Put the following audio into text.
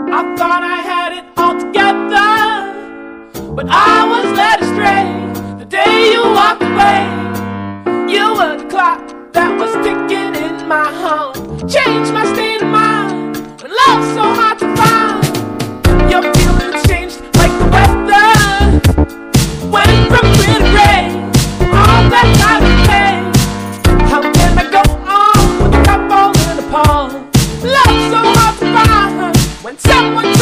I thought I had it all together, but I was led astray the day you walked away. You were the clock that was ticking in my heart, changed my state of mind when love's so hard to find. Your feelings changed like the weather, went from clear to gray, all that time to pay. How can I go on with a cup falling apart? Love's so hard to find when someone